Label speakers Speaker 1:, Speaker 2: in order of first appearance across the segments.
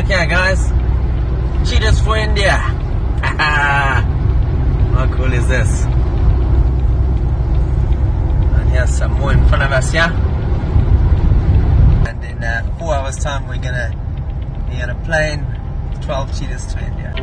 Speaker 1: Okay, guys. Cheetahs for India. How cool is this? And here's some more in front of us, yeah? And in 4 hours' time, we're gonna be on a plane. 12 cheetahs to India.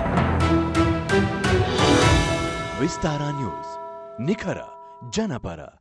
Speaker 2: Vistaar news निखर जनपರ